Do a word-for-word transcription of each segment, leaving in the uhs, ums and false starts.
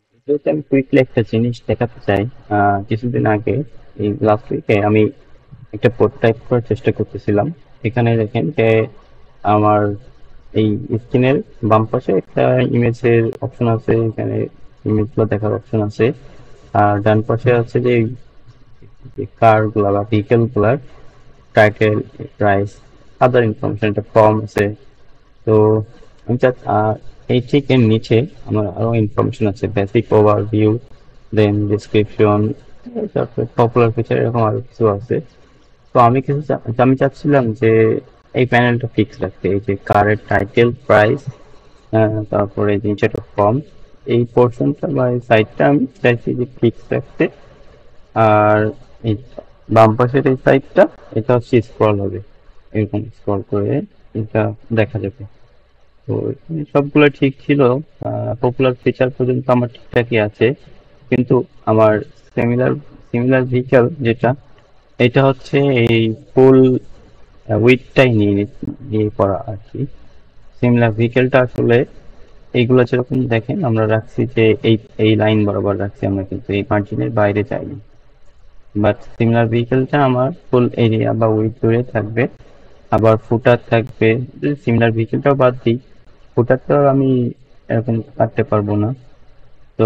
যেহেতু আমি কুইকলি একটা জিনিস দেখাতে চাই। আহ, কিছুদিন আগে এই লাস্ট উইকে আমি একটা প্রোটোটাইপ করার চেষ্টা করতেছিলাম। এখানে দেখেন যে আমার এই স্ক্রিনের বাম পাশে একটা ইমেজের অপশন আছে, এখানে ইমেজগুলো দেখার অপশন আছে। আর ডান পাশে আছে যে কার গুলা বা ভেহিকেল গুলার টাইটেল, প্রাইস, আদার ইনফরমেশন, একটা ফর্ম আছে। তো আমি চা- আহ, এই ঠিক এর নিচে আমার আরো ইনফরমেশন আছে, বেসিক ওভারভিউ, দেন ডিসক্রিপশন, তারপরে পপুলার ফিচার, এরকম আরো কিছু আছে। তো আমি কিছু চা- আমি চাচ্ছিলাম যে এই প্যানেলটা ফিক্স রাখতে, এই যে কারের টাইটেল, প্রাইস, তারপরে এই যে নিচে একটা ফর্ম, এই পোর্শনটা বা এই সাইডটা আমি চাইছি যে ফিক্স রাখতে। আর এই বাম পাশের এই সাইডটা, এটা হচ্ছে স্ক্রল হবে, এরকম স্ক্রল করে এটা দেখা যাবে। তো এখানে সবগুলো ঠিক ছিল। পপুলার ফিচার পর্যন্ত আমার ঠিকঠাকই আছে, কিন্তু আমার সিমিলার সিমিলার ভেহিকল যেটা, এটা হচ্ছে এই ফুল উইথটাই নিয়ে নি- নিয়ে করা আর কি। সিমিলার ভেহিকলটা আসলে এইগুলো যেরকম দেখেন আমরা রাখছি যে এই এই লাইন বরাবর রাখছি, আমরা কিন্তু এই মার্জিনের বাইরে যাইনি। বাট সিমিলার ভেহিকলটা আমার ফুল এরিয়া বা উইথ জুড়ে থাকবে। আবার ফুটার থাকবে। যদি সিমিলার ভেহিকলটাও বাদ দিই, ফুটার তো আর আমি এরকম কাটতে পারবো না। তো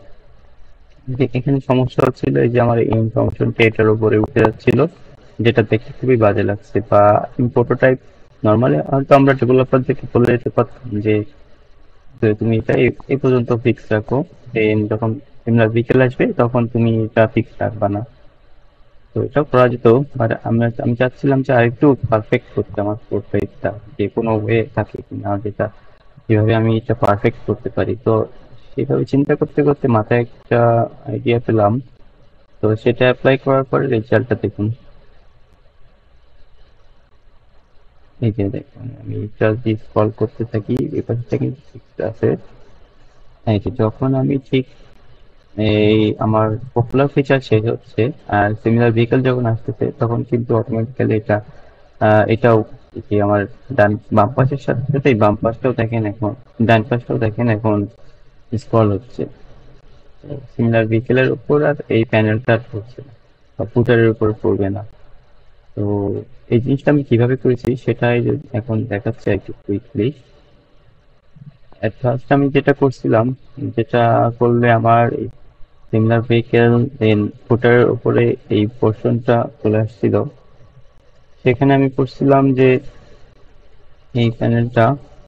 যে এখানে সমস্যা হচ্ছিল এই যে আমার এই ইনফরমেশনটা এটার উপরে উঠে যাচ্ছিল, যেটা দেখতে খুবই বাজে লাগছে। বা প্রোটোটাইপ নর্মালি হয়তো আমরা ডেভেলপারদেরকে বলে দিতে পারতাম যে তো তুমি এটা এই এই পর্যন্ত ফিক্স রাখো, দেন যখন সিমিলার বিকেল আসবে তখন তুমি এটা ফিক্স রাখবা না। তো এটাও করা যেত। বাট আমরা আমি চাচ্ছিলাম যে আরেকটু পারফেক্ট করতে আমার প্রোটোটাইপটা, যে কোনো ওয়ে থাকে কিনা যেটা, কিভাবে আমি এটা পারফেক্ট করতে পারি। তো সেভাবে চিন্তা করতে করতে মাথায় একটা আইডিয়া পেলাম। তো সেটা অ্যাপ্লাই করার পরে রেজাল্টটা দেখুন। এই যে দেখুন, আমি এটা দিয়ে স্ক্রল করতে থাকি, এই পাশটা কিন্তু ঠিক আছে। এই যে যখন আমি ঠিক এই আমার পপুলার ফিচার শেষ হচ্ছে আর সিমিলার ভেহিকল যখন আসতেছে, তখন কিন্তু অটোমেটিক্যালি এটা আহ, এটাও যে আমার ডান বাম পাশের সাথে সাথে এই বাম পাশটাও দেখেন এখন, ডান পাশটাও দেখেন এখন স্ক্রল হচ্ছে। সিমিলার ভেহিকলের উপর আর এই প্যানেলটা আর পড়ছে না, বা ফুটারের উপর পড়বে না। তো এই জিনিসটা আমি কিভাবে করেছি সেটাই যদি এখন দেখাচ্ছে একটু কুইকলি। এট ফার্স্ট আমি যেটা করছিলাম, যেটা করলে আমার সিমিলার ভেহিকেল দেন ফুটারের উপরে এই পোর্শনটা চলে আসছিল, সেখানে আমি করছিলাম যে এই প্যানেলটা,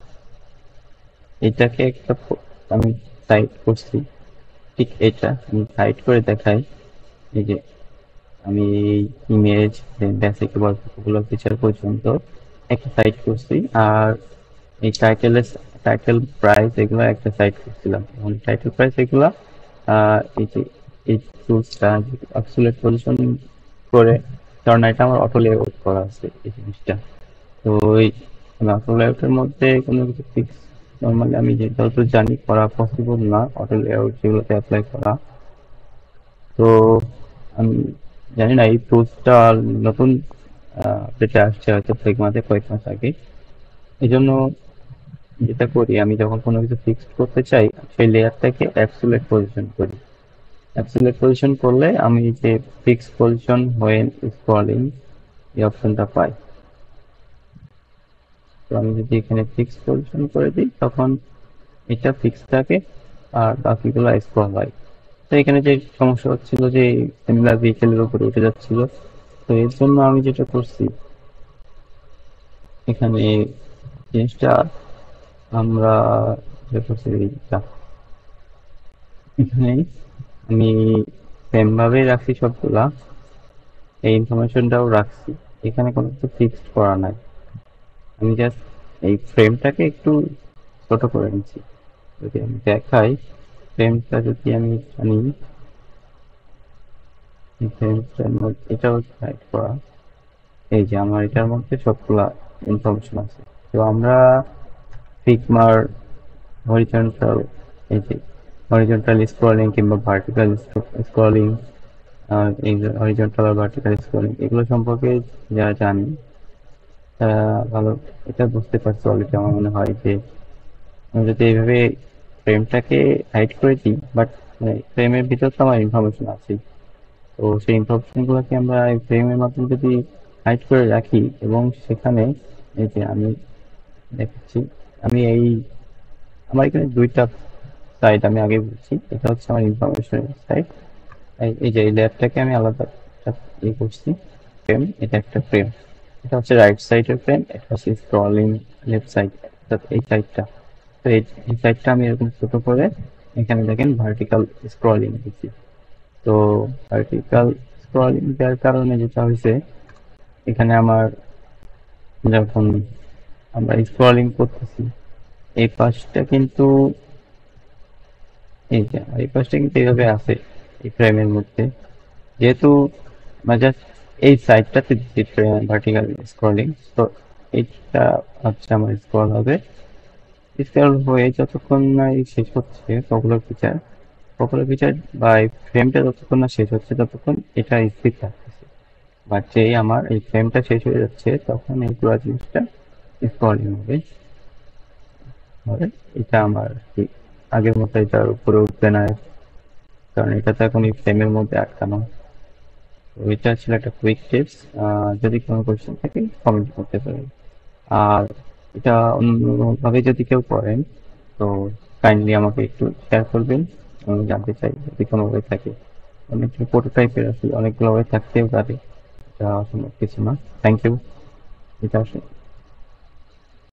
এটাকে একটা প- আমি সাইড করছি। ঠিক এটা আমি সাইড করে দেখাই। এই যে আমি ইমেজ দেন বেসিক ওগুলো ফিচার পর্যন্ত একটা সাইড করছি। আর এই টাইটেলের টাইটেল, প্রাইস, এগুলো একটা সাইড করছিলাম। এবং টাইটেল, প্রাইস এগুলা আহ, এই যে এই টুলসটা অ্যাবসলিউট পজিশন করে, কারণ এটা আমার অটো লেআউট করা আছে এই জিনিসটা। তো ওই অটো লেআউটের মধ্যে কোনো কিছু ফিক্স নর্মালি আমি যে যতদূর জানি করা পসিবল না, অটো লেআউট যেগুলোতে অ্যাপ্লাই করা। তো আমি জানি না এই টুলসটা নতুন যেটা আসছে হয়তো ফিগমাতে কয়েক মাস আগে। এই জন্য যেটা করি, আমি যখন কোনো কিছু ফিক্সড করতে চাই, সেই লেয়ারটাকে অ্যাবসলিউট পজিশন করি। অ্যাবসলিউট পজিশন করলে আমি যে ফিক্স পজিশন হয়ে স্ক্রলিং এই অপশনটা পাই। তো আমি যদি এখানে ফিক্স পজিশন করে দিই, তখন এটা ফিক্স থাকে আর বাকিগুলো স্ক্রল হয়। তো এখানে যে সমস্যা হচ্ছিল যে সিমিলার ভেহিকেলের উপরে উঠে যাচ্ছিল, তো এর জন্য আমি যেটা করছি, এখানে জিনিসটা আমরা যেটা করছি এইটা, এখানে আমি সেম ভাবেই রাখছি সবগুলা, এই ইনফরমেশনটাও রাখছি। এখানে কোনো কিছু ফিক্সড করা নাই, আমি জাস্ট এই ফ্রেমটাকে একটু ছোট করে নিচ্ছি। যদি আমি দেখাই, ফ্রেমটা যদি আমি জানি, এই ফ্রেমটার মধ্যে এটাও হাইড করা। এই যে আমার এটার মধ্যে সবগুলা ইনফরমেশন আছে। তো আমরা ফিগমার হরিজন্টাল, এই যে হরিজন্টাল স্ক্রলিং কিংবা ভার্টিক্যাল স্ক্রলিং, এই যে হরিজন্টাল আর ভার্টিক্যাল স্ক্রলিং, এগুলো সম্পর্কে যারা জানি তারা ভালো এটা বুঝতে পারছে অলরেডি। আমার মনে হয় যে আমি যদি এইভাবে ফ্রেমটাকে হাইড করে দিই, বাট ফ্রেমের ভিতর তো আমার ইনফরমেশন আছে। তো সেই ইনফরমেশন গুলোকে আমরা এই ফ্রেমের মাধ্যমে যদি হাইড করে রাখি, এবং সেখানে এই যে আমি দেখাচ্ছি, আমি এই আমার এখানে দুইটা সাইড আমি আগে বলছি, এটা হচ্ছে আমার ইনফরমেশন সাইড। এই যে এই লেয়ারটাকে আমি আলাদা একটা ইয়ে করছি, ফ্রেম, এটা একটা ফ্রেম, এটা হচ্ছে রাইট সাইডের ফ্রেম, এটা হচ্ছে স্ক্রলিং লেফট সাইড, অর্থাৎ এই সাইডটা। তো এই এই সাইডটা আমি এরকম ছোট করে এখানে দেখেন ভার্টিক্যাল স্ক্রলিং দিচ্ছি। তো ভার্টিক্যাল স্ক্রলিং দেওয়ার কারণে যেটা হয়েছে, এখানে আমার যখন আমরা স্ক্রলিং করতেছি, এই পাশটা কিন্তু এই যে এই পাশটা কিন্তু এইভাবে আছে এই ফ্রেমের মধ্যে, যেহেতু আমরা জাস্ট এই সাইডটাতে দিচ্ছি ভার্টিক্যাল স্ক্রলিং। তো এইটা হচ্ছে আমার স্ক্রল হবে, স্ক্রল হয়ে যতক্ষণ না এই শেষ হচ্ছে পপুলার ফিচার, পপুলার ফিচার বা এই ফ্রেমটা যতক্ষণ না শেষ হচ্ছে ততক্ষণ এটা স্থির থাকতেছে। বাট যেই আমার এই ফ্রেমটা শেষ হয়ে যাচ্ছে তখন এই পুরো জিনিসটা স্ক্রলিং হবে হবে এটা আমার কি আগের মতো এটার উপরে উঠবে না, কারণ এটা তো এখন এই ফ্রেমের মধ্যে আটকানো। তো এটা ছিল একটা কুইক টিপস। যদি কোনো কোয়েশ্চেন থাকে কমেন্ট করতে পারেন। আর এটা অন্যভাবে যদি কেউ করেন, তো কাইন্ডলি আমাকে একটু শেয়ার করবেন, আমি জানতে চাই যদি কোনো ওয়ে থাকে। অনেক প্রোটোটাইপের আসলে অনেকগুলো ওয়ে থাকতেও পারে, এটা আসলে কিছু না। Thank you. এটা আসলে